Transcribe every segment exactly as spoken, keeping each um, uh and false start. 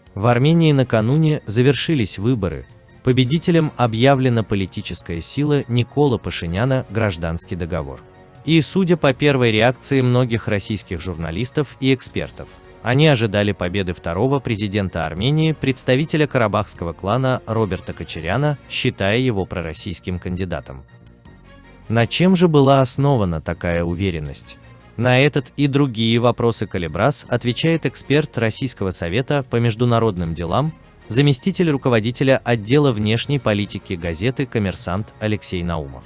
В Армении накануне завершились выборы. Победителем объявлена политическая сила Никола Пашиняна «Гражданский договор». И судя по первой реакции многих российских журналистов и экспертов, они ожидали победы второго президента Армении, представителя карабахского клана Роберта Кочаряна, считая его пророссийским кандидатом. На чем же была основана такая уверенность? На этот и другие вопросы Калибрас отвечает эксперт Российского совета по международным делам, заместитель руководителя отдела внешней политики газеты «Коммерсант» Алексей Наумов.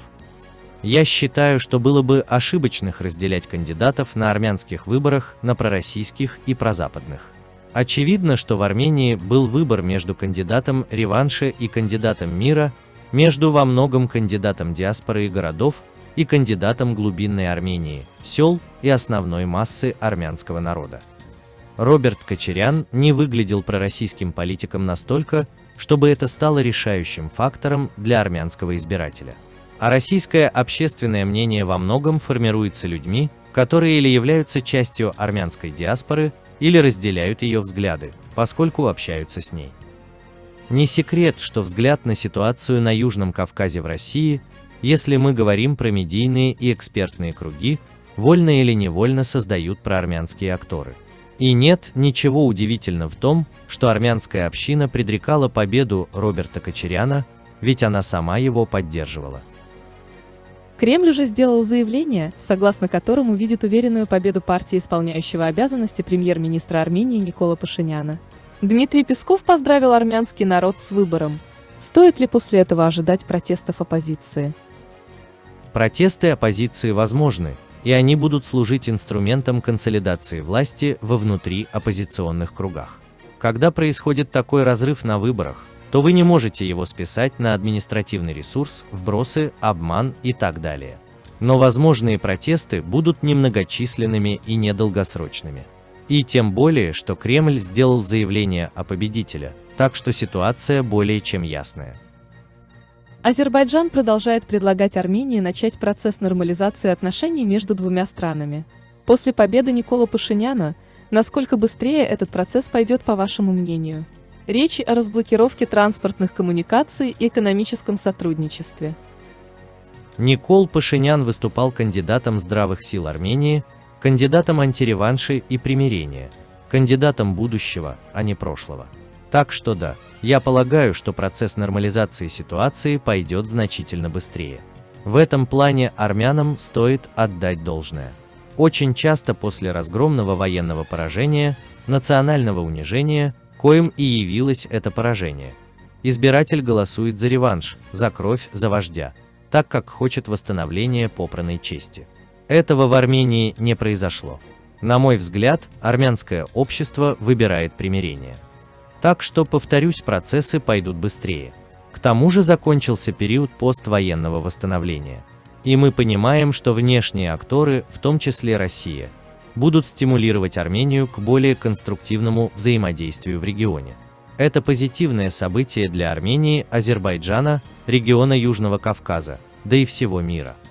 Я считаю, что было бы ошибочно разделять кандидатов на армянских выборах на пророссийских и прозападных. Очевидно, что в Армении был выбор между кандидатом реванша и кандидатом мира, между во многом кандидатом диаспоры и городов и кандидатом глубинной Армении, сел и основной массы армянского народа. Роберт Кочарян не выглядел пророссийским политиком настолько, чтобы это стало решающим фактором для армянского избирателя. А российское общественное мнение во многом формируется людьми, которые или являются частью армянской диаспоры, или разделяют ее взгляды, поскольку общаются с ней. Не секрет, что взгляд на ситуацию на Южном Кавказе в России, если мы говорим про медийные и экспертные круги, вольно или невольно создают проармянские акторы. И нет ничего удивительного в том, что армянская община предрекала победу Роберта Кочаряна, ведь она сама его поддерживала. Кремль уже сделал заявление, согласно которому видит уверенную победу партии исполняющего обязанности премьер-министра Армении Никола Пашиняна. Дмитрий Песков поздравил армянский народ с выбором. Стоит ли после этого ожидать протестов оппозиции? Протесты оппозиции возможны, и они будут служить инструментом консолидации власти во внутри оппозиционных кругах. Когда происходит такой разрыв на выборах, то вы не можете его списать на административный ресурс, вбросы, обман и так далее. Но возможные протесты будут немногочисленными и недолгосрочными. И тем более, что Кремль сделал заявление о победителе, так что ситуация более чем ясная. Азербайджан продолжает предлагать Армении начать процесс нормализации отношений между двумя странами. После победы Никола Пашиняна, насколько быстрее этот процесс пойдет, по вашему мнению? Речь о разблокировке транспортных коммуникаций и экономическом сотрудничестве. Никол Пашинян выступал кандидатом здравых сил Армении, кандидатом антиреванша и примирения, кандидатом будущего, а не прошлого. Так что да, я полагаю, что процесс нормализации ситуации пойдет значительно быстрее. В этом плане армянам стоит отдать должное. Очень часто после разгромного военного поражения, национального унижения, коим и явилось это поражение, избиратель голосует за реванш, за кровь, за вождя, так как хочет восстановления попранной чести. Этого в Армении не произошло. На мой взгляд, армянское общество выбирает примирение. Так что, повторюсь, процессы пойдут быстрее. К тому же закончился период поствоенного восстановления. И мы понимаем, что внешние акторы, в том числе Россия, будут стимулировать Армению к более конструктивному взаимодействию в регионе. Это позитивное событие для Армении, Азербайджана, региона Южного Кавказа, да и всего мира.